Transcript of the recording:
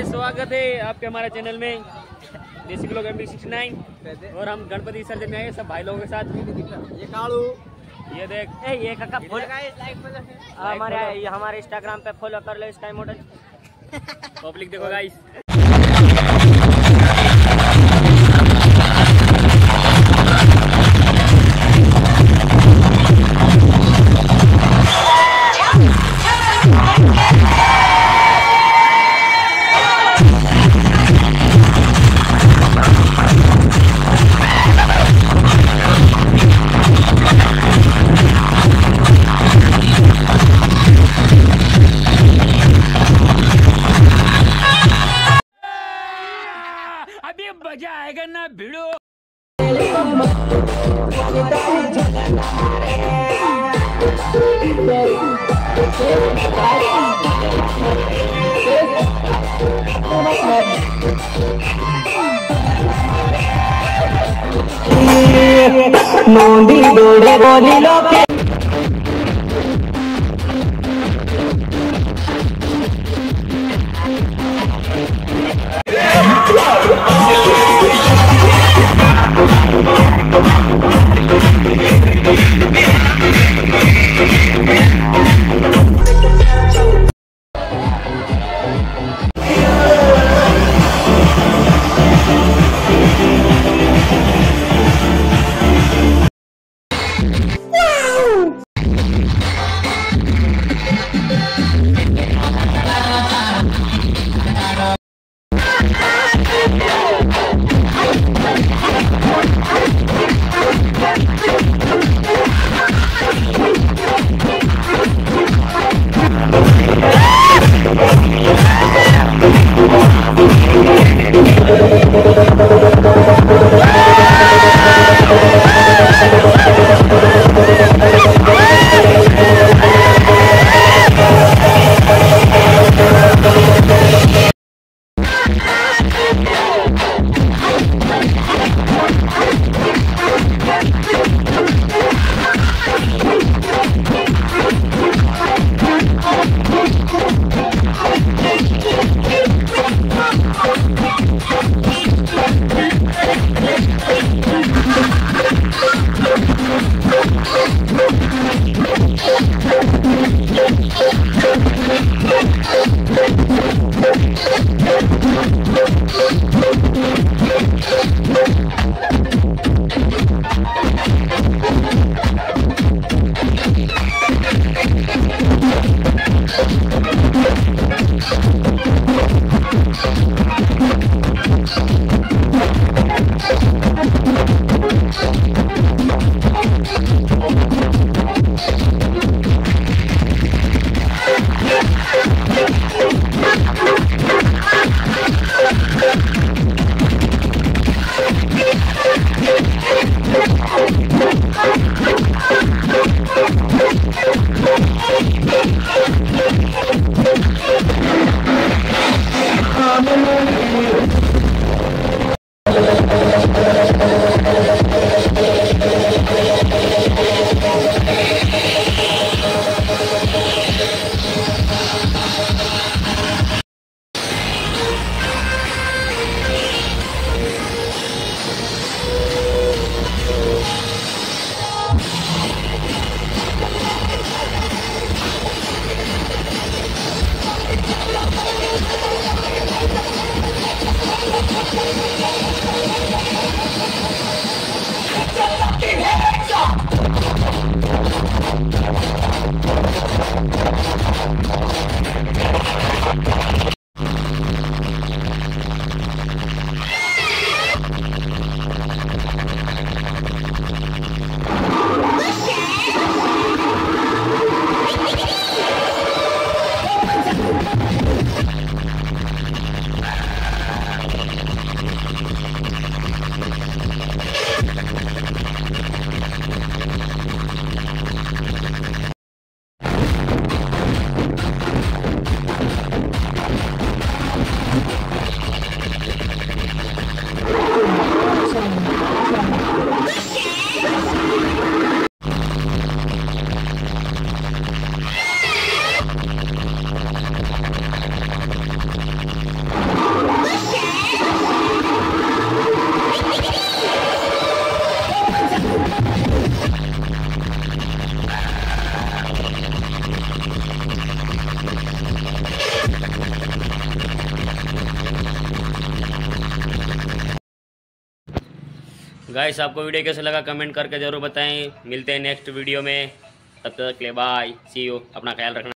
स्वागत है आपके हमारे चैनल में देसी लोग MP69 और हम गणपति विसर्जन में आए सब भाई लोगों के साथ। ये कालू, ये देख ये काका हमारे इंस्टाग्राम पे फॉलो कर लो स्काई मॉडल। पब्लिक देखो गाइस। अभी मजा आएगा ना भिड़ो। नोंदी डोड़े बोली लोके गाइस आपको वीडियो कैसा लगा कमेंट करके जरूर बताएं। मिलते हैं नेक्स्ट वीडियो में, तब तक के लिए बाय, सी यू, अपना ख्याल रखना।